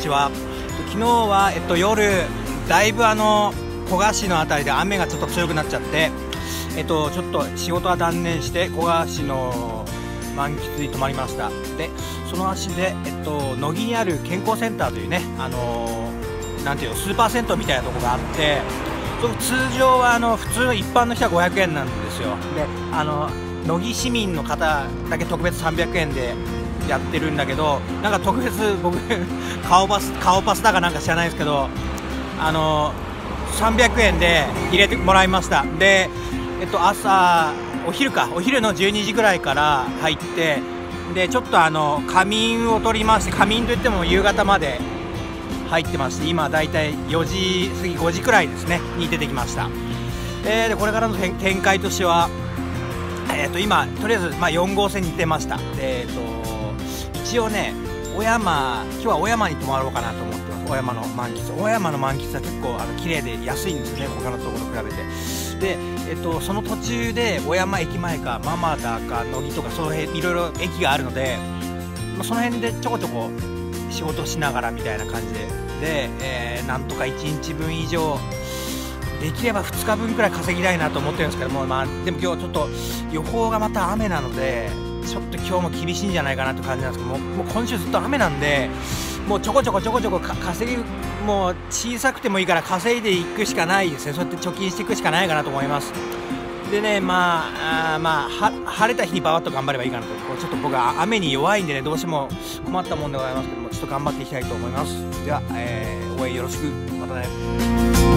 ちは。昨日は、夜だいぶ古河市の辺りで雨がちょっと強くなっちゃって、ちょっと仕事は断念して古河市の満喫に泊まりました。でその足で、乃木にある健康センターというね、なんていうの、スーパー銭湯みたいなとこがあって、通常は普通の一般の人は500円なんですよ。で乃木市民の方だけ特別300円でやってるんだけど、なんか特別僕顔パスだかなんか知らないですけど、300円で入れてもらいました。でお昼の12時ぐらいから入って、でちょっと仮眠を取りまして、仮眠といっても夕方まで入ってまして、今だいたい4時過ぎ5時くらいですねに出てきました。でこれからの展開としては、今とりあえず、4号線に出ました。で一応ね、今日は小山に泊まろうかなと思ってます。小山の満喫は結構綺麗で安いんですよね、他のところと比べて。で、その途中で小山駅前かマ田か乃木とかその辺いろいろ駅があるので、その辺でちょこちょこ仕事しながらみたいな感じで、なんとか1日分以上できれば2日分くらい稼ぎたいなと思ってるんですけども、でも今日ちょっと予報がまた雨なので、ちょっと今日も厳しいんじゃないかなって感じなんですけどもう今週ずっと雨なんで、もうちょこちょこ稼ぎ、もう小さくてもいいから稼いでいくしかないですね。そうやって貯金していくしかないかなと思います。でね、晴れた日にババッと頑張ればいいかなと。ちょっと僕は雨に弱いんでね、どうしても困ったもんでございますけども、ちょっと頑張っていきたいと思います。では、応援よろしく。またね。